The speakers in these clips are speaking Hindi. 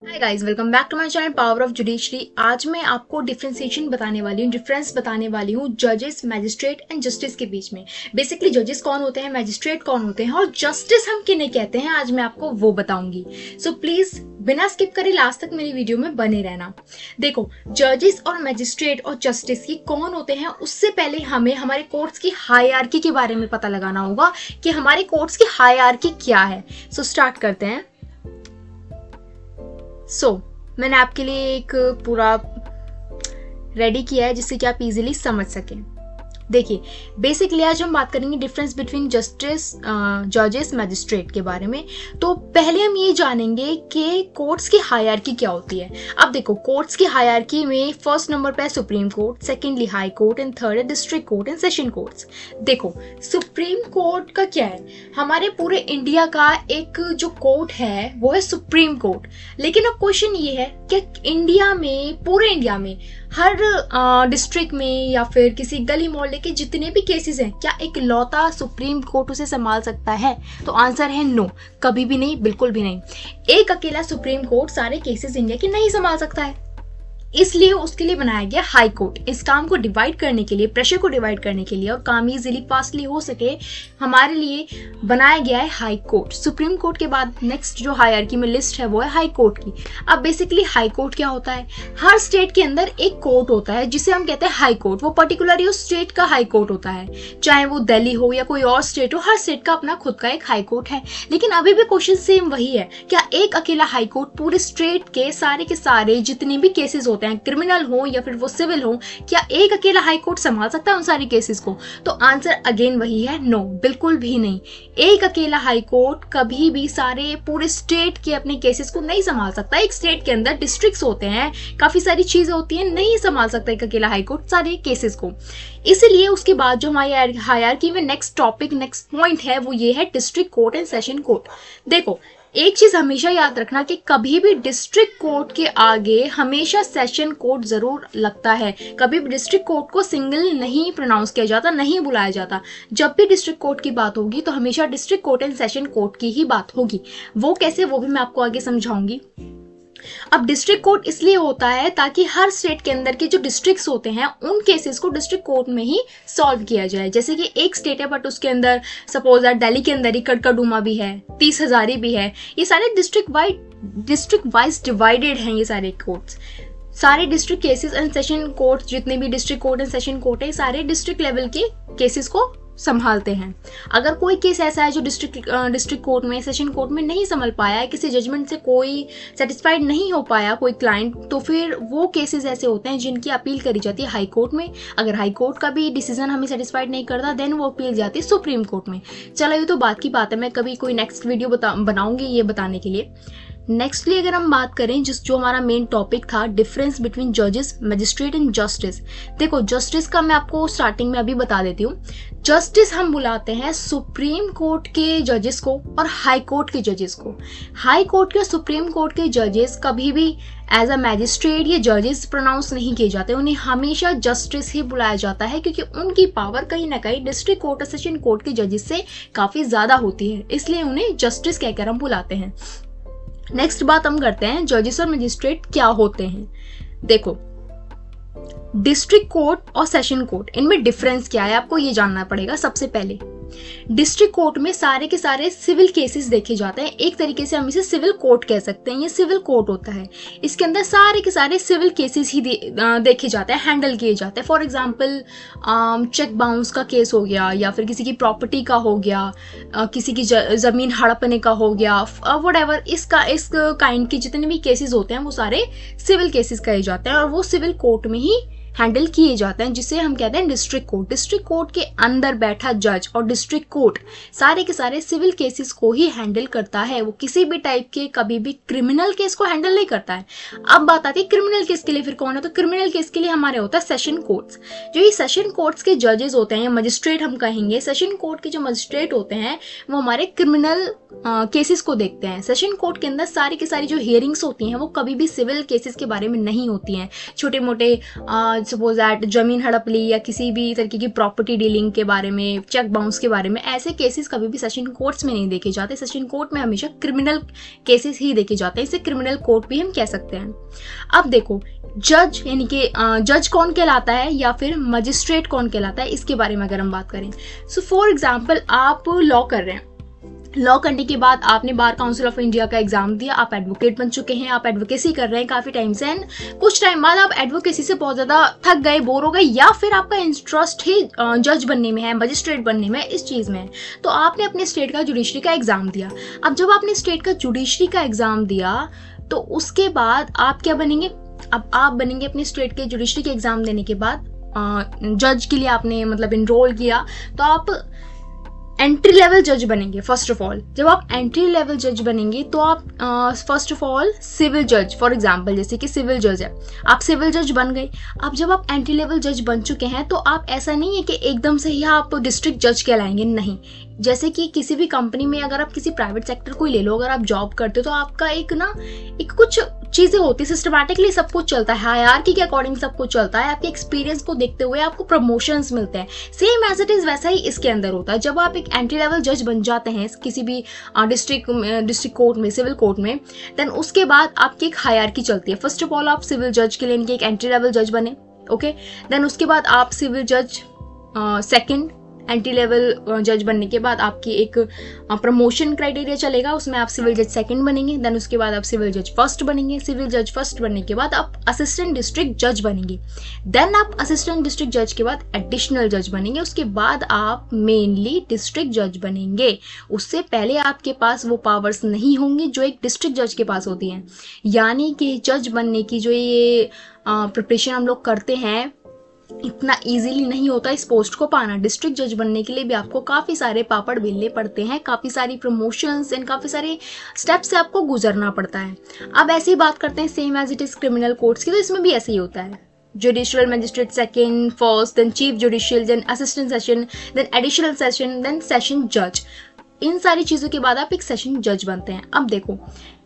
Hi guys, welcome back to my channel power of judiciary. आज मैं आपको डिफरेंशिएशन बताने वाली हूँ, डिफरेंस बताने वाली हूँ जजेस, मैजिस्ट्रेट एंड जस्टिस के बीच में। बेसिकली जजेस कौन होते हैं, मैजिस्ट्रेट कौन होते हैं और जस्टिस हम किन्हें कहते हैं, आज मैं आपको वो बताऊंगी। सो प्लीज बिना स्किप करे लास्ट तक मेरी वीडियो में बने रहना। देखो, जजेस और मैजिस्ट्रेट और जस्टिस की कौन होते हैं उससे पहले हमें हमारे कोर्ट्स की हायरार्की के बारे में पता लगाना होगा कि हमारे कोर्ट्स की हायरार्की क्या है। सो स्टार्ट करते हैं। मैंने आपके लिए एक पूरा रेडी किया है जिससे कि आप इजीली समझ सकें। देखिए, बेसिकली आज हम बात करेंगे डिफरेंस बिटवीन जस्टिस, जजेस, मैजिस्ट्रेट के बारे में। तो पहले हम ये जानेंगे कि कोर्ट्स की हायरार्की क्या होती है। अब देखो, कोर्ट्स की हायरार्की में फर्स्ट नंबर पे है supreme court, secondly high court and third है district court and session courts. देखो, सुप्रीम कोर्ट का क्या है, हमारे पूरे इंडिया का एक जो कोर्ट है वो है सुप्रीम कोर्ट। लेकिन अब क्वेश्चन ये है कि इंडिया में, पूरे इंडिया में हर डिस्ट्रिक्ट में या फिर किसी गली मोहल्ले के जितने भी केसेस हैं, क्या एक लौता सुप्रीम कोर्ट उसे संभाल सकता है? तो आंसर है नो, कभी भी नहीं, बिल्कुल भी नहीं। एक अकेला सुप्रीम कोर्ट सारे केसेस इंडिया के नहीं संभाल सकता है, इसलिए उसके लिए बनाया गया हाई कोर्ट। इस काम को डिवाइड करने के लिए, प्रेशर को डिवाइड करने के लिए और काम इजीली फास्टली हो सके, हमारे लिए बनाया गया है हाई कोर्ट। सुप्रीम कोर्ट के बाद नेक्स्ट जो हायरार्की में लिस्ट है वो है हाई कोर्ट की। अब बेसिकली हाई कोर्ट क्या होता है, हर स्टेट के अंदर एक कोर्ट होता है जिसे हम कहते हैं हाई कोर्ट। वो पर्टिकुलरली उस स्टेट का हाई कोर्ट होता है, चाहे वो दिल्ली हो या कोई और स्टेट हो, हर स्टेट का अपना खुद का एक हाई कोर्ट है। लेकिन अभी भी क्वेश्चन सेम वही है, क्या एक अकेला हाई कोर्ट पूरे स्टेट के सारे जितने भी केसेस होते हैं, क्रिमिनल हो या फिर वो सिविल हो, क्या एक अकेला हाई कोर्ट संभाल सकता है उन सारे केसेस को? तो आंसर अगेन वही है, नो, बिल्कुल भी नहीं। एक अकेला हाई कोर्ट कभी भी सारे पूरे स्टेट के अपने केसेस को नहीं संभाल सकता। एक स्टेट के अंदर डिस्ट्रिक्ट्स होते हैं, काफी सारी चीजें होती हैं, नहीं संभाल सकता एक अकेला हाई कोर्ट सारे केसेस को। इसीलिए उसके बाद जो हमारी हायरार्की में नेक्स्ट टॉपिक, नेक्स्ट पॉइंट है वो ये है district court and session court. देखो, एक चीज हमेशा याद रखना कि कभी भी डिस्ट्रिक्ट कोर्ट के आगे हमेशा सेशन कोर्ट जरूर लगता है। कभी भी डिस्ट्रिक्ट कोर्ट को सिंगल नहीं प्रोनाउंस किया जाता, नहीं बुलाया जाता। जब भी डिस्ट्रिक्ट कोर्ट की बात होगी तो हमेशा district court and session court की ही बात होगी। वो कैसे, वो भी मैं आपको आगे समझाऊंगी। अब डिस्ट्रिक्ट कोर्ट इसलिए होता है ताकि हर स्टेट के अंदर के जो डिस्ट्रिक्ट्स होते हैं उन केसेस को डिस्ट्रिक्ट कोर्ट में ही सॉल्व किया जाए। जैसे कि एक स्टेट है बट उसके अंदर सपोज दिल्ली के अंदर ही कड़कड़डूमा भी है, 30 हजारी भी है, ये सारे डिस्ट्रिक्ट वाइज डिवाइडेड हैं ये सारे कोर्ट्स। सारे district cases and session court, जितने भी district court and session court है, सारे डिस्ट्रिक्ट लेवल के केसेस को संभालते हैं। अगर कोई केस ऐसा है जो डिस्ट्रिक्ट कोर्ट में, सेशन कोर्ट में नहीं संभल पाया है, किसी जजमेंट से कोई सेटिस्फाइड नहीं हो पाया कोई क्लाइंट, तो फिर वो केसेस ऐसे होते हैं जिनकी अपील करी जाती है हाई कोर्ट में। अगर हाई कोर्ट का भी डिसीजन हमें सेटिस्फाइड नहीं करता, देन वो अपील जाती है सुप्रीम कोर्ट में। चलो, ये तो बात की बात है, मैं कभी कोई नेक्स्ट वीडियो बनाऊंगी ये बताने के लिए। नेक्स्टली अगर हम बात करें जो हमारा मेन टॉपिक था, डिफरेंस बिटवीन जजेस, मैजिस्ट्रेट एंड जस्टिस। देखो, जस्टिस का मैं आपको स्टार्टिंग में अभी बता देती हूँ। जस्टिस हम बुलाते हैं सुप्रीम कोर्ट के जजेस को और हाई कोर्ट के जजेस को। हाई कोर्ट के और सुप्रीम कोर्ट के जजेस कभी भी एज अ मैजिस्ट्रेट या जजेस प्रोनाउंस नहीं किए जाते, उन्हें हमेशा जस्टिस ही बुलाया जाता है, क्योंकि उनकी पावर कहीं ना कहीं डिस्ट्रिक्ट कोर्ट और सेशन कोर्ट के जजेस से काफी ज्यादा होती है, इसलिए उन्हें जस्टिस कहकर हम बुलाते हैं। नेक्स्ट बात हम करते हैं, जजेस और मजिस्ट्रेट क्या होते हैं। देखो, डिस्ट्रिक्ट कोर्ट और सेशन कोर्ट, इनमें डिफरेंस क्या है आपको ये जानना पड़ेगा। सबसे पहले, डिस्ट्रिक्ट कोर्ट में सारे के सारे सिविल केसेस देखे जाते हैं। एक तरीके से हम इसे सिविल कोर्ट कह सकते हैं, ये सिविल कोर्ट होता है। इसके अंदर सारे के सारे सिविल केसेस ही देखे जाते हैं, हैंडल किए जाते हैं। फॉर एग्जांपल, चेक बाउंस का केस हो गया, या फिर किसी की प्रॉपर्टी का हो गया, किसी की जमीन हड़पने का हो गया, व्हाटएवर, इस काइंड के जितने भी केसेस होते हैं वो सारे सिविल केसेस कहे जाते हैं और वो सिविल कोर्ट में ही हैंडल किए जाते हैं, जिसे हम कहते हैं डिस्ट्रिक्ट कोर्ट। डिस्ट्रिक्ट कोर्ट के अंदर बैठा जज और डिस्ट्रिक्ट कोर्ट सारे के सारे सिविल केसेस को ही हैंडल करता है। वो किसी भी टाइप के कभी भी क्रिमिनल केस को हैंडल नहीं करता है। अब बात आती है क्रिमिनल केस के लिए फिर कौन है, तो क्रिमिनल केस के लिए हमारे होता है सेशन कोर्ट्स। जो ये सेशन कोर्ट्स के जजेस होते हैं, मजिस्ट्रेट हम कहेंगे, सेशन कोर्ट के जो मजिस्ट्रेट होते हैं वो हमारे क्रिमिनल केसेस को देखते हैं। सेशन कोर्ट के अंदर सारी की सारी जो हियरिंग्स होती हैं वो कभी भी सिविल केसेस के बारे में नहीं होती हैं। छोटे मोटे सपोज दैट जमीन हड़प ली या किसी भी तरीके की प्रॉपर्टी डीलिंग के बारे में, चेक बाउंस के बारे में, ऐसे केसेस कभी भी सेशन कोर्ट्स में नहीं देखे जाते। सेशन कोर्ट में हमेशा क्रिमिनल केसेस ही देखे जाते हैं, इसे क्रिमिनल कोर्ट भी हम कह सकते हैं। अब देखो जज यानी कि जज कौन कहलाता है या फिर मजिस्ट्रेट कौन कहलाता है, इसके बारे में अगर हम बात करें। सो फॉर एग्जाम्पल आप लॉ कर रहे हैं, लॉ करने के बाद आपने बार काउंसिल ऑफ इंडिया का एग्जाम दिया, आप एडवोकेट बन चुके हैं, आप एडवोकेसी कर रहे हैं काफी टाइम से, एंड कुछ टाइम बाद आप एडवोकेसी से बहुत ज्यादा थक गए, बोर हो गए, या फिर आपका इंटरेस्ट ही जज बनने में है, मजिस्ट्रेट बनने में, इस चीज में है, तो आपने अपने स्टेट का जुडिशरी का एग्जाम दिया। अब जब आपने स्टेट का जुडिशरी का एग्जाम दिया तो उसके बाद आप क्या बनेंगे, अब आप बनेंगे अपने स्टेट के जुडिशरी के एग्जाम देने के बाद जज के लिए आपने मतलब इनरोल किया, तो आप एंट्री लेवल जज बनेंगे। फर्स्ट ऑफ ऑल जब आप एंट्री लेवल जज बनेंगे तो आप फर्स्ट ऑफ ऑल सिविल जज, फॉर एग्जांपल जैसे कि सिविल जज है, आप सिविल जज बन गए। अब जब आप एंट्री लेवल जज बन चुके हैं तो आप ऐसा नहीं है कि एकदम से ही आप डिस्ट्रिक्ट जज कहलाएंगे, नहीं। जैसे कि किसी भी कंपनी में अगर आप किसी प्राइवेट सेक्टर को ले लो, अगर आप जॉब करते हो तो आपका एक कुछ चीजें होती है, सिस्टमैटिकली सब कुछ चलता है, हायरार्की के अकॉर्डिंग सब कुछ चलता है, आपके एक्सपीरियंस को देखते हुए आपको प्रमोशंस मिलते हैं। सेम एज इट इज वैसा ही इसके अंदर होता है। जब आप एक एंट्री लेवल जज बन जाते हैं किसी भी डिस्ट्रिक्ट कोर्ट में, सिविल कोर्ट में, देन उसके बाद आपकी एक हायरार्की चलती है। फर्स्ट ऑफ ऑल आप सिविल जज के लिए एक एंट्री लेवल जज बने, ओके, देन उसके बाद आप सिविल जज सेकंड, एंट्री लेवल जज बनने के बाद आपकी एक प्रमोशन क्राइटेरिया चलेगा, उसमें आप सिविल जज सेकंड बनेंगे, देन उसके बाद आप सिविल जज फर्स्ट बनेंगे, सिविल जज फर्स्ट बनने के बाद आप असिस्टेंट डिस्ट्रिक्ट जज बनेंगे, देन आप असिस्टेंट डिस्ट्रिक्ट जज के बाद एडिशनल जज बनेंगे, उसके बाद आप मेनली डिस्ट्रिक्ट जज बनेंगे। उससे पहले आपके पास वो पावर्स नहीं होंगी जो एक डिस्ट्रिक्ट जज के पास होती हैं। यानी कि जज बनने की जो ये प्रिपरेशन हम लोग करते हैं, इतना इजीली नहीं होता इस पोस्ट को पाना। डिस्ट्रिक्ट जज बनने के लिए भी आपको काफी सारे पापड़ बेलने पड़ते हैं, काफी सारी प्रमोशंस एंड काफी सारे स्टेप्स से आपको गुजरना पड़ता है। अब ऐसे ही बात करते हैं same as it is criminal courts की, तो इसमें भी ऐसे ही होता है। Judicial magistrate second, first, then chief judicial, then assistant session, then additional session, then session जज। इन सारी चीजों के बाद आप एक सेशन जज बनते हैं। अब देखो,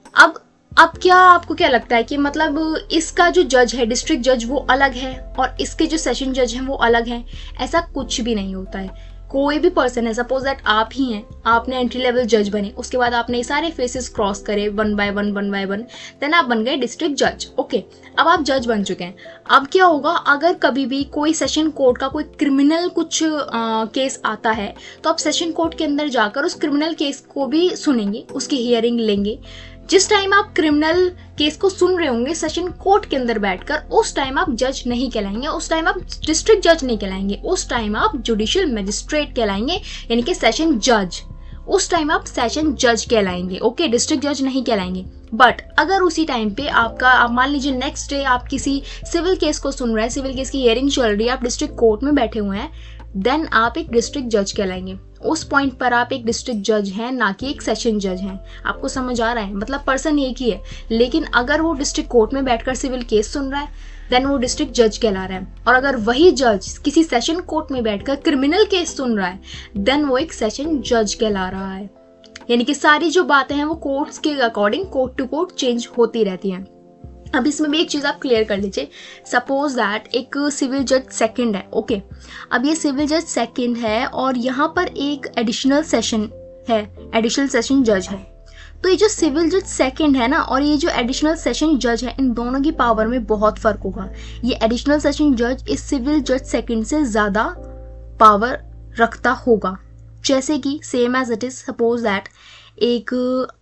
अब क्या आपको क्या लगता है कि मतलब इसका जो जज है डिस्ट्रिक्ट जज वो अलग है और इसके जो सेशन जज हैं वो अलग हैं? ऐसा कुछ भी नहीं होता है। कोई भी पर्सन है, सपोज दैट आप ही हैं, आपने एंट्री लेवल जज बने, उसके बाद आपने सारे फेसेस क्रॉस करे वन बाय वन, देन आप बन गए डिस्ट्रिक्ट जज, ओके। अब आप जज बन चुके हैं। अब क्या होगा, अगर कभी भी कोई सेशन कोर्ट का कोई क्रिमिनल कुछ केस आता है तो आप सेशन कोर्ट के अंदर जाकर उस क्रिमिनल केस को भी सुनेंगे, उसकी हियरिंग लेंगे। जिस टाइम आप क्रिमिनल केस को सुन रहे होंगे सेशन कोर्ट के अंदर बैठकर, उस टाइम आप जज नहीं कहलाएंगे, उस टाइम आप डिस्ट्रिक्ट जज नहीं कहलाएंगे, उस टाइम आप जुडिशियल मजिस्ट्रेट कहलाएंगे, यानी कि सेशन जज। उस टाइम आप सेशन जज कहलाएंगे, ओके, डिस्ट्रिक्ट जज नहीं कहलाएंगे। बट अगर उसी टाइम पे आप मान लीजिए नेक्स्ट डे आप किसी सिविल केस को सुन रहे हैं, सिविल केस की हियरिंग चल रही है, आप डिस्ट्रिक्ट कोर्ट में बैठे हुए हैं, देन आप एक डिस्ट्रिक्ट जज कहलाएंगे। उस पॉइंट पर आप एक डिस्ट्रिक्ट जज हैं, ना कि एक सेशन जज हैं। आपको समझ आ रहा है? मतलब पर्सन एक ही है, लेकिन अगर वो डिस्ट्रिक्ट कोर्ट में बैठकर सिविल केस सुन रहा है देन वो डिस्ट्रिक्ट जज कहला रहा है, और अगर वही जज किसी सेशन कोर्ट में बैठकर क्रिमिनल केस सुन रहा है देन वो एक सेशन जज कहला रहा है। यानी कि सारी जो बातें हैं वो कोर्ट्स के according court to court change होती रहती हैं। अब इसमें भी एक चीज आप क्लियर कर लीजिए, सपोज दैट एक सिविल जज सेकंड है, ओके। अब ये सिविल जज सेकंड है और यहाँ पर एक एडिशनल सेशन है, एडिशनल सेशन जज है। तो ये जो सिविल जज सेकंड है ना और ये जो एडिशनल सेशन जज है, इन दोनों की पावर में बहुत फर्क होगा। ये एडिशनल सेशन जज इस सिविल जज सेकंड से ज्यादा पावर रखता होगा। जैसे कि same as it is, suppose that एक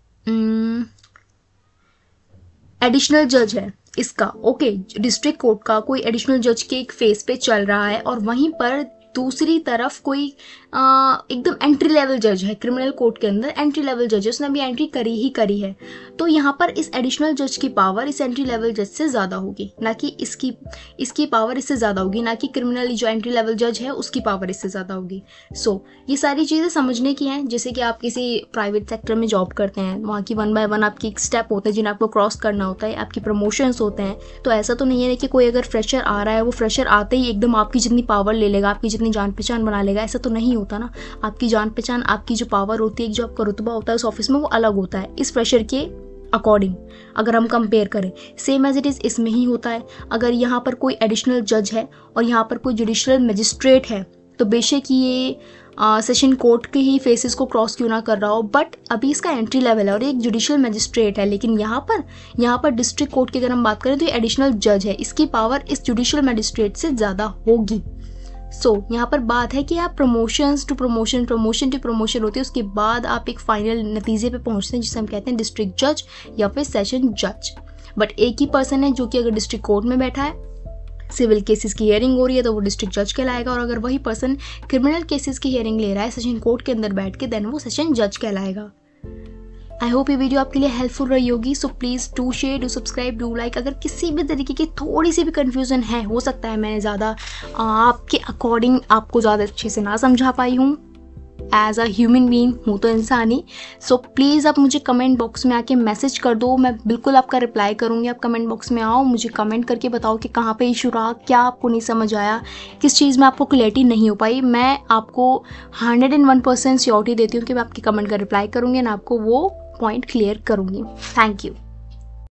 एडिशनल जज है इसका, ओके, डिस्ट्रिक्ट कोर्ट का कोई एडिशनल जज के एक फेस पे चल रहा है और वहीं पर दूसरी तरफ कोई एकदम एंट्री लेवल जज है क्रिमिनल कोर्ट के अंदर, एंट्री लेवल जज है, उसने अभी एंट्री करी है। तो यहाँ पर इस एडिशनल जज की पावर इस एंट्री लेवल जज से ज्यादा होगी, ना कि इसकी पावर इससे ज्यादा होगी, ना कि क्रिमिनल जो एंट्री लेवल जज है उसकी पावर इससे ज्यादा होगी। सो ये सारी चीजें समझने की हैं। जैसे कि आप किसी प्राइवेट सेक्टर में जॉब करते हैं, वहाँ की वन बाय वन आपकी एक स्टेप होते हैं जिन्हें आपको क्रॉस करना होता है, आपकी प्रमोशंस होते हैं। तो ऐसा तो नहीं है कि कोई अगर फ्रेशर आ रहा है वो फ्रेशर आते ही एकदम आपकी जितनी पावर ले लेगा, आपकी जितनी जान पहचान बना लेगा, ऐसा तो नहीं होता ना। आपकी जान पहचान, आपकी जो पावर होती है, जो आपका रुतबा होता है उस ऑफिस में, वो अलग होता है इस फ्रेशर के अकॉर्डिंग अगर हम कंपेयर करें, सेम एज इट इज़ इसमें ही होता है। अगर यहाँ पर कोई एडिशनल जज है और यहाँ पर कोई जुडिशियल मजिस्ट्रेट है, तो बेशक ये सेशन कोर्ट के ही फेसेस को क्रॉस क्यों ना कर रहा हो, बट अभी इसका एंट्री लेवल है और एक जुडिशियल मजिस्ट्रेट है। लेकिन यहाँ पर डिस्ट्रिक्ट कोर्ट की अगर हम बात करें तो ये एडिशनल जज है, इसकी पावर इस जुडिशियल मजिस्ट्रेट से ज़्यादा होगी। यहाँ पर बात है कि आप प्रमोशन टू प्रमोशन होती है, उसके बाद आप एक फाइनल नतीजे पे पहुंचते हैं जिसे हम कहते हैं डिस्ट्रिक्ट जज या फिर सेशन जज। बट एक ही पर्सन है जो कि अगर डिस्ट्रिक्ट कोर्ट में बैठा है, सिविल केसेस की हियरिंग हो रही है तो वो डिस्ट्रिक्ट जज कहलाएगा, और अगर वही पर्सन क्रिमिनल केसेस की हियरिंग ले रहा है सेशन कोर्ट के अंदर बैठ के, देन वो सेशन जज कहलाएगा। आई होप ये वीडियो आपके लिए हेल्पफुल रही होगी। So please do share, do subscribe, do like. अगर किसी भी तरीके की थोड़ी सी भी कन्फ्यूज़न है, हो सकता है मैं ज़्यादा आपके अकॉर्डिंग आपको ज़्यादा अच्छे से ना समझा पाई हूँ, एज अ ह्यूमन बीइंग हूँ तो इंसान ही। सो प्लीज़ आप मुझे कमेंट बॉक्स में आके मैसेज कर दो, मैं बिल्कुल आपका रिप्लाई करूँगी। आप कमेंट बॉक्स में आओ, मुझे कमेंट करके बताओ कि कहाँ पे इशू रहा, क्या आपको नहीं समझ आया, किस चीज़ में आपको क्लैरिटी नहीं हो पाई। मैं आपको 101% श्योरिटी देती हूँ कि मैं आपकी कमेंट का रिप्लाई करूँगी और आपको वो पॉइंट क्लियर करूँगी। Thank you.